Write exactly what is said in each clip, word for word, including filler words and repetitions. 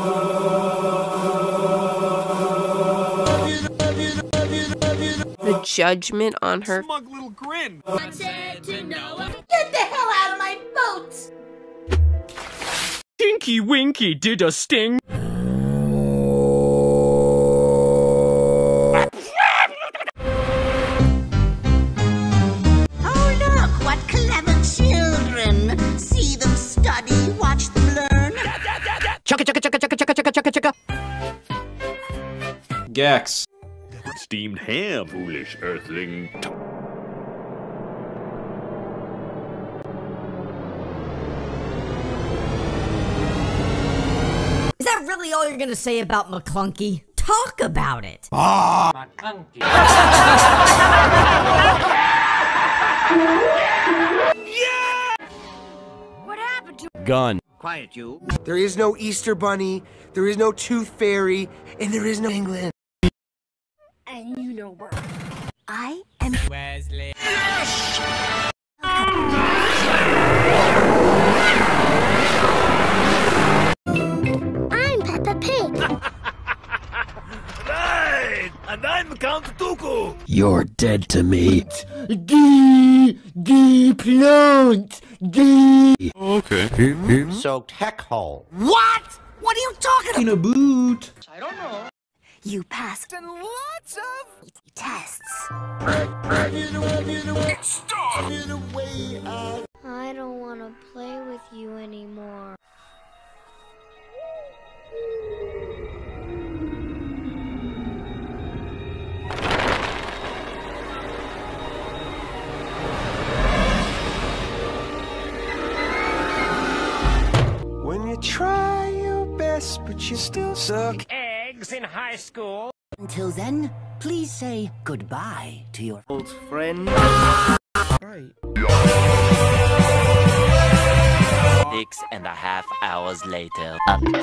The judgment on her. Smug little grin. I said to Noah, get the hell out of my boat! Tinky Winky did a sting. Oh look, what clever children! See them study, watch them learn. Chugga chugga chugga chugga chugga chugga chugga chugga. Gex. Steamed ham, foolish earthling. Is that really all you're gonna say about McClunky? Talk about it! Ah! McClunky. Yeah! What happened to Gun. Quiet, you. There is no Easter Bunny, there is no Tooth Fairy, and there is no England. And you know what? I am Wesley. Yes! I'm Peppa Pig. Right! And I'm Count Dooku! You're dead to me. Gee, gee, plant, gee. Okay. Soaked heck hole. What? What are you talking about? In a boot. I don't know. You passed and lots of tests. I don't want to play with you anymore. When you try your best, but you still suck. Eggs in high school. Until then, please say goodbye to your Old friend. Right. Six and a half hours later.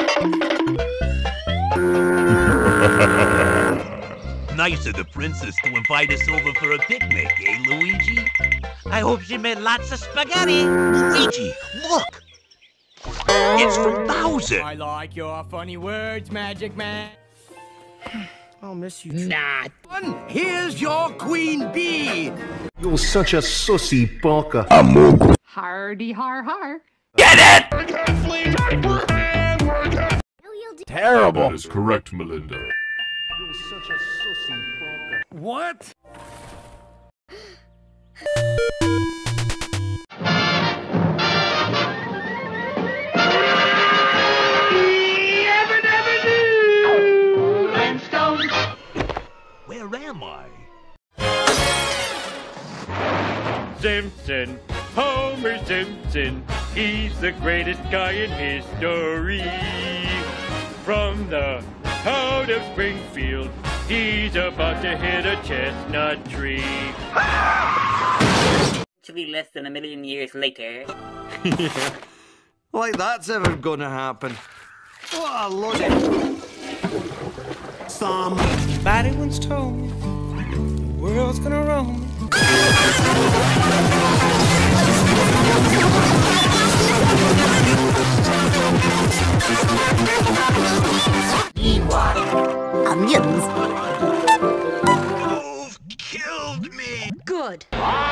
Nice of the princess to invite us over for a picnic, eh, Luigi? I hope she made lots of spaghetti. Luigi, look! It's from Bowser! I like your funny words, Magic Man. I'll miss you. Nah. Here's your queen bee. You're such a sussy barker. Hardy har har. Get it! Terrible. That is correct, Melinda. You're such a sussy barker. What? Where am I? Simpson, Homer Simpson, he's the greatest guy in history. From the town of Springfield, he's about to hit a chestnut tree. To be less than a million years later. Like that's ever gonna happen. What a logic. Some bad ones told me the world's gonna roam. onions. You've killed me! Good.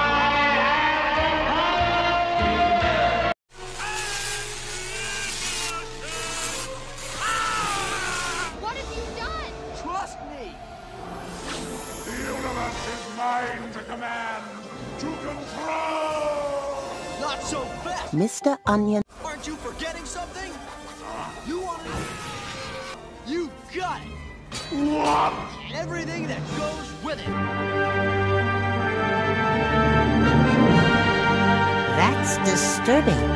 What have you done? Trust me. The universe is mine to command, to control! Not so fast. Mister Onion. Aren't you forgetting something? You want it? You got it. What? And everything that goes with it. That's disturbing.